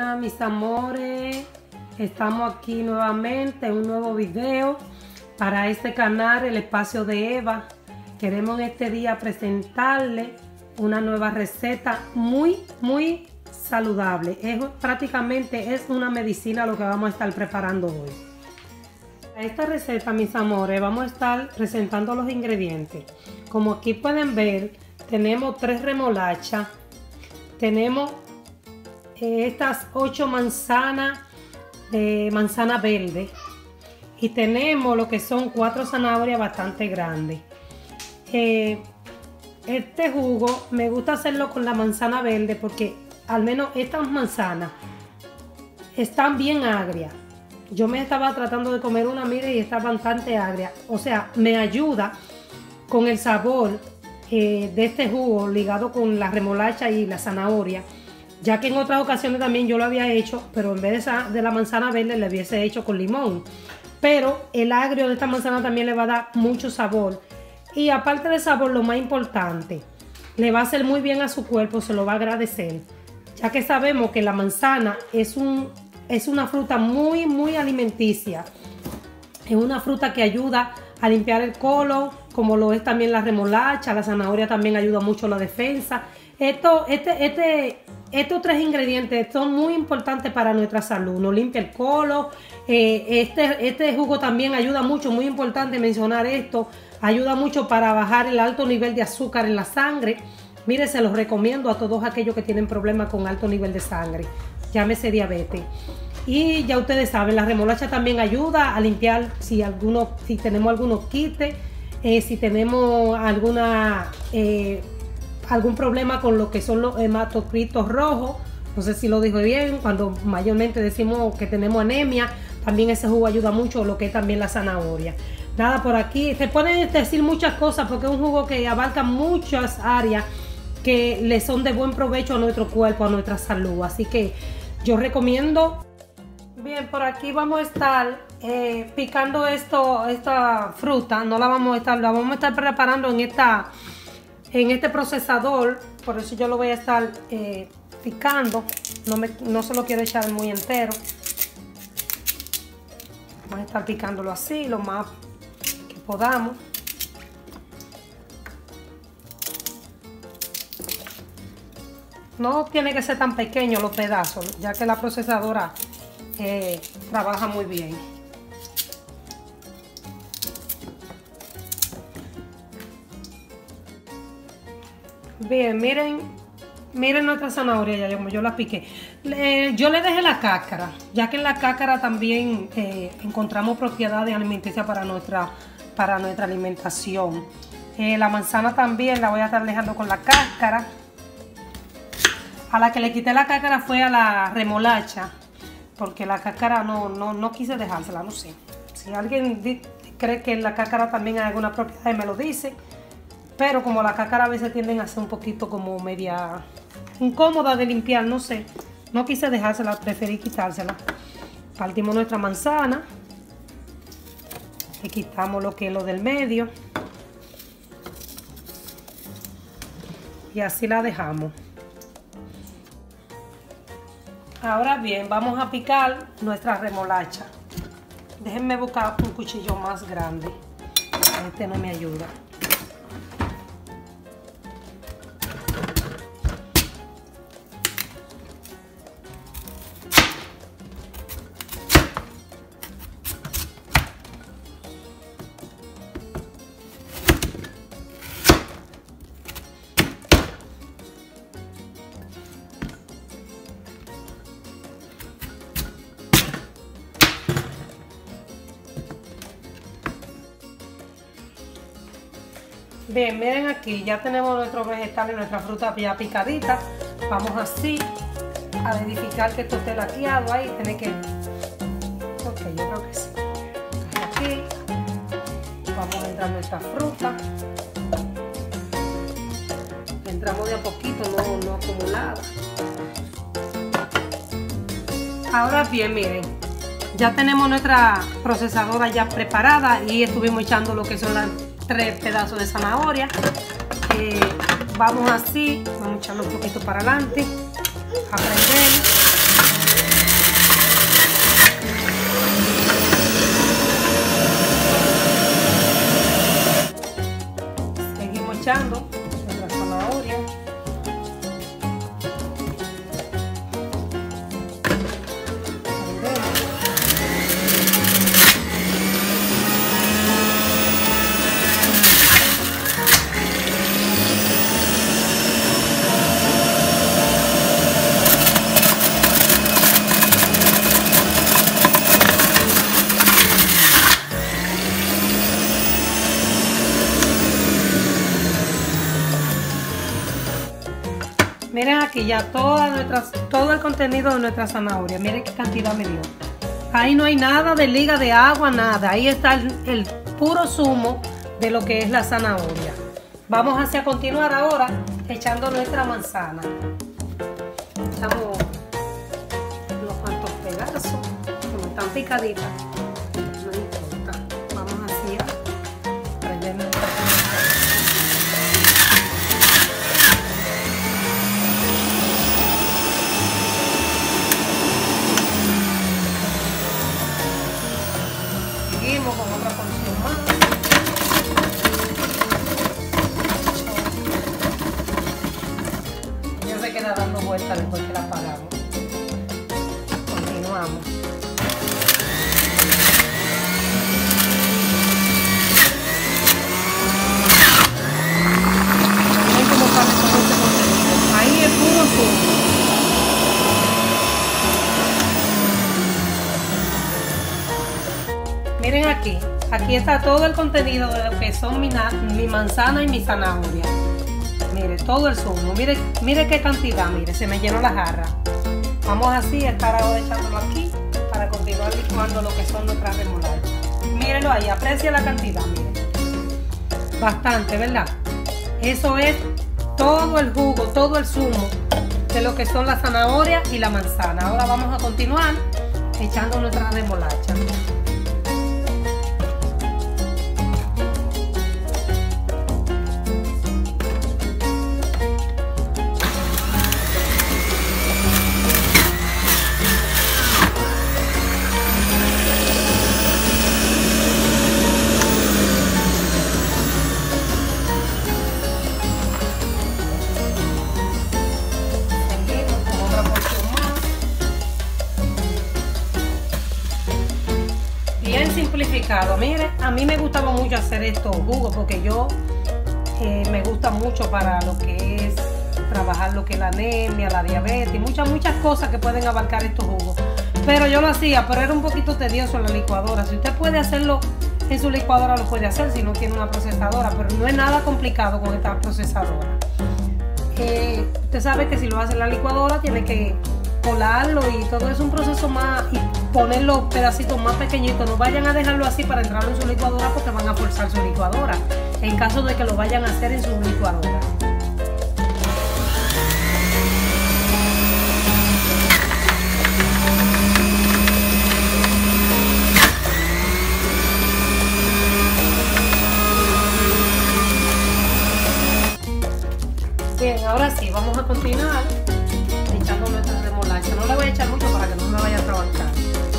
Buenas mis amores, estamos aquí nuevamente en un nuevo video para este canal, el espacio de Eva. Queremos en este día presentarle una nueva receta muy saludable. Prácticamente es una medicina lo que vamos a estar preparando hoy. Para esta receta, mis amores, vamos a estar presentando los ingredientes. Como aquí pueden ver, tenemos 3 remolachas, tenemos estas 8 manzanas de manzana verde y tenemos lo que son 4 zanahorias bastante grandes. Este jugo me gusta hacerlo con la manzana verde porque al menos estas manzanas están bien agrias. Yo me estaba tratando de comer una, mire, y está bastante agria. O sea, me ayuda con el sabor de este jugo ligado con la remolacha y la zanahoria, ya que en otras ocasiones también yo lo había hecho, pero en vez de la manzana verde le hubiese hecho con limón. Pero el agrio de esta manzana también le va a dar mucho sabor. Y aparte del sabor, lo más importante, le va a hacer muy bien a su cuerpo, se lo va a agradecer, ya que sabemos que la manzana es una fruta muy alimenticia. Es una fruta que ayuda a limpiar el colon, como lo es también la remolacha. La zanahoria también ayuda mucho a la defensa. Estos 3 ingredientes son muy importantes para nuestra salud. Nos limpia el colon. Este jugo también ayuda mucho, muy importante mencionar esto. Ayuda mucho para bajar el alto nivel de azúcar en la sangre. Mire, se los recomiendo a todos aquellos que tienen problemas con alto nivel de sangre. Llámese diabetes. Y ya ustedes saben, la remolacha también ayuda a limpiar si tenemos algunos quites, si tenemos algún problema con lo que son los hematocritos rojos. No sé si lo dije bien, cuando mayormente decimos que tenemos anemia, también ese jugo ayuda mucho, lo que es también la zanahoria. Nada, por aquí se pueden decir muchas cosas porque es un jugo que abarca muchas áreas que le son de buen provecho a nuestro cuerpo, a nuestra salud. Así que yo recomiendo. Bien, por aquí vamos a estar picando esta fruta. La vamos a estar preparando en este procesador. Por eso yo lo voy a estar picando. No se lo quiero echar muy entero. Vamos a estar picándolo así, lo más que podamos. No tiene que ser tan pequeño los pedazos, ya que la procesadora trabaja muy bien. Bien, miren nuestra zanahoria, ya yo la piqué. Yo le dejé la cáscara, ya que en la cáscara también encontramos propiedades alimenticias para nuestra alimentación. La manzana también la voy a estar dejando con la cáscara. A la que le quité la cáscara fue a la remolacha, porque la cáscara no quise dejársela, no sé. Si alguien cree que en la cáscara también hay alguna propiedad, me lo dice. Pero como la cáscara a veces tienden a ser un poquito como media incómoda de limpiar, no sé. No quise dejársela, preferí quitársela. Partimos nuestra manzana. Le quitamos lo que es lo del medio. Y así la dejamos. Ahora bien, vamos a picar nuestra remolacha. Déjenme buscar un cuchillo más grande. Este no me ayuda. Bien, miren aquí, ya tenemos nuestros vegetales, nuestra fruta ya picadita. Vamos así a verificar que esto esté laqueado ahí. Tiene que... Ok, yo creo que sí. Aquí vamos a entrar nuestra fruta. Entramos de a poquito, no acumulada. Ahora bien, miren, ya tenemos nuestra procesadora ya preparada y estuvimos echando lo que son las 3 pedazos de zanahoria. Vamos así, vamos a echarlo un poquito para adelante, a prender. echando nuestra zanahoria. Miren aquí ya todo el contenido de nuestra zanahoria. Miren qué cantidad me dio. Ahí no hay nada de liga de agua, nada. Ahí está el puro zumo de lo que es la zanahoria. Vamos a continuar ahora echando nuestra manzana. Echamos unos cuantos pedazos, como están picaditas. No importa. Vamos así a prender nuestra manzana. Con otra porción más. Ya se queda dando vueltas después que la apagamos. Continuamos. Miren cómo sale todo este contenido. Ahí es puro zumo. Miren aquí está todo el contenido de lo que son mi manzana y mi zanahoria. Mire, todo el zumo, mire qué cantidad, mire, se me llenó la jarra. Vamos así a estar ahora echándolo aquí para continuar licuando lo que son nuestras remolachas. Mírenlo ahí, aprecia la cantidad, mire. Bastante, ¿verdad? Eso es todo el jugo, todo el zumo de lo que son la zanahoria y la manzana. Ahora vamos a continuar echando nuestras remolachas. Simplificado. Mire, a mí me gustaba mucho hacer estos jugos porque yo me gusta mucho para lo que es trabajar lo que es la anemia, la diabetes y muchas cosas que pueden abarcar estos jugos. Pero yo lo hacía, pero era un poquito tedioso en la licuadora. Si usted puede hacerlo en su licuadora, lo puede hacer si no tiene una procesadora, pero no es nada complicado con esta procesadora. Usted sabe que si lo hace en la licuadora tiene que colarlo y todo es un proceso más, y poner los pedacitos más pequeñitos. No vayan a dejarlo así para entrarlo en su licuadora porque van a forzar su licuadora en caso de que lo vayan a hacer en su licuadora. Bien, ahora sí, vamos a continuar echando nuestra remolacha. No le voy a echar mucho para que no me vaya a trabancar.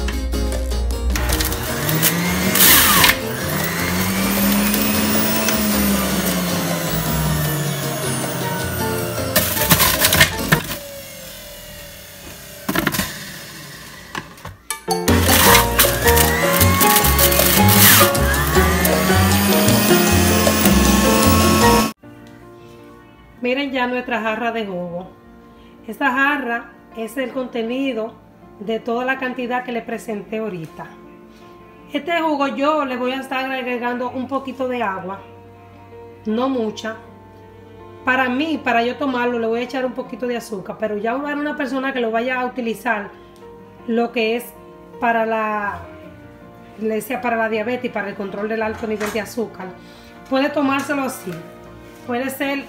Miren ya nuestra jarra de jugo. Esta jarra es el contenido de toda la cantidad que le presenté ahorita. Este jugo yo le voy a estar agregando un poquito de agua, no mucha. Para mí, para yo tomarlo, le voy a echar un poquito de azúcar, pero ya para una persona que lo vaya a utilizar lo que es para la diabetes y para el control del alto nivel de azúcar, puede tomárselo así. Puede ser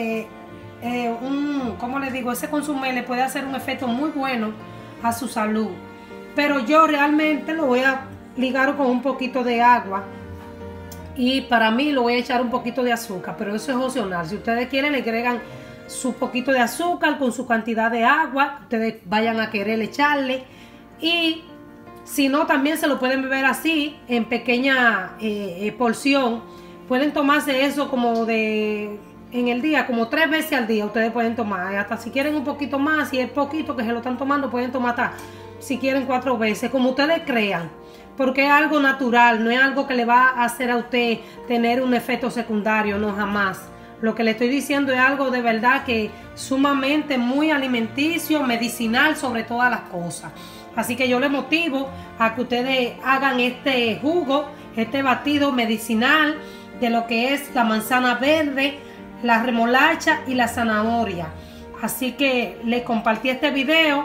¿cómo le digo? Ese consumé le puede hacer un efecto muy bueno a su salud. Pero yo realmente lo voy a ligar con un poquito de agua y para mí lo voy a echar un poquito de azúcar, pero eso es opcional. Si ustedes quieren, le agregan su poquito de azúcar con su cantidad de agua que ustedes vayan a querer echarle, y si no, también se lo pueden beber así en pequeña porción. Pueden tomarse eso como de en el día, como 3 veces al día ustedes pueden tomar. Hasta si quieren un poquito más, si es poquito que se lo están tomando, pueden tomar hasta si quieren 4 veces, como ustedes crean. Porque es algo natural, no es algo que le va a hacer a usted tener un efecto secundario, no, jamás. Lo que le estoy diciendo es algo de verdad que sumamente muy alimenticio, medicinal sobre todas las cosas. Así que yo les motivo a que ustedes hagan este jugo, este batido medicinal de lo que es la manzana verde, la remolacha y la zanahoria. Así que les compartí este video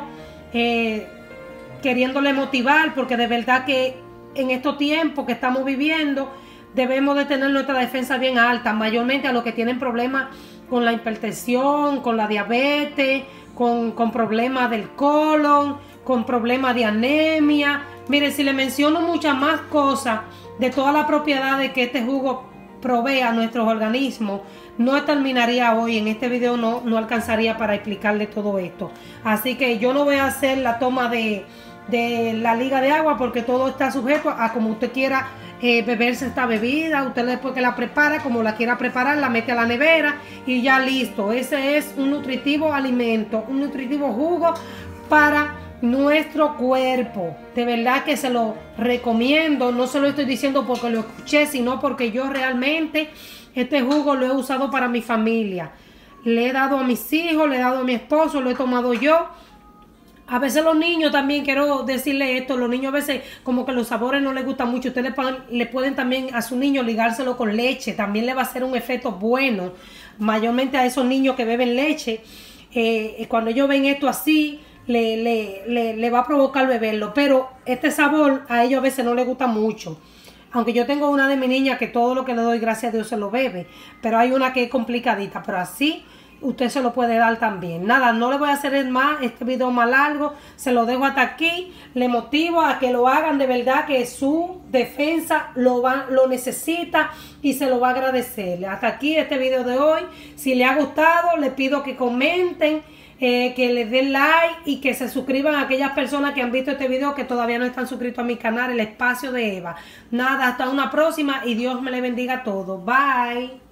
queriéndole motivar, porque de verdad que en estos tiempos que estamos viviendo debemos de tener nuestra defensa bien alta, mayormente a los que tienen problemas con la hipertensión, con la diabetes, con problemas del colon, con problemas de anemia. Miren, si le menciono muchas más cosas de todas las propiedades que este jugo provee a nuestros organismos, no terminaría hoy. En este video no alcanzaría para explicarle todo esto. Así que yo no voy a hacer la toma de la liga de agua, porque todo está sujeto a como usted quiera beberse esta bebida. Usted después que la prepara, como la quiera preparar, la mete a la nevera y ya listo. Ese es un nutritivo alimento, un nutritivo jugo para nuestro cuerpo. De verdad que se lo recomiendo. No se lo estoy diciendo porque lo escuché, sino porque yo realmente este jugo lo he usado para mi familia. Le he dado a mis hijos, le he dado a mi esposo, lo he tomado yo. A veces los niños también, quiero decirle esto, los niños a veces como que los sabores no les gustan mucho. Ustedes le pueden también a su niño ligárselo con leche. También le va a hacer un efecto bueno. Mayormente a esos niños que beben leche, cuando ellos ven esto así, le va a provocar beberlo. Pero este sabor a ellos a veces no les gusta mucho. Aunque yo tengo una de mis niñas que todo lo que le doy, gracias a Dios, se lo bebe. Pero hay una que es complicadita, pero así usted se lo puede dar también. Nada, no le voy a hacer más, este video más largo, se lo dejo hasta aquí. Le motivo a que lo hagan, de verdad que su defensa lo necesita y se lo va a agradecer. Hasta aquí este video de hoy. Si le ha gustado, le pido que comenten, que le den like y que se suscriban a aquellas personas que han visto este video que todavía no están suscritos a mi canal, El Espacio de Eva. Nada, hasta una próxima y Dios me le bendiga a todos. Bye.